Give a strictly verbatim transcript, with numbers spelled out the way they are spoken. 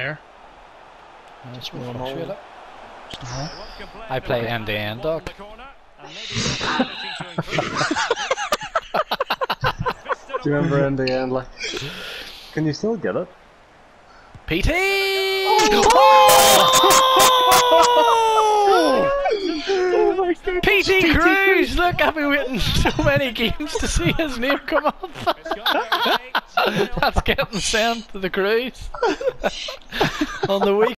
There. That's more fluctuator. Uh-huh. I play end to end, dog. Do you remember in the end, like, can you still get it? P T! Oh! Oh my God. P T Croose! Look, I've been waiting so many games to see his name come up. That's getting sent to the Croose on the week.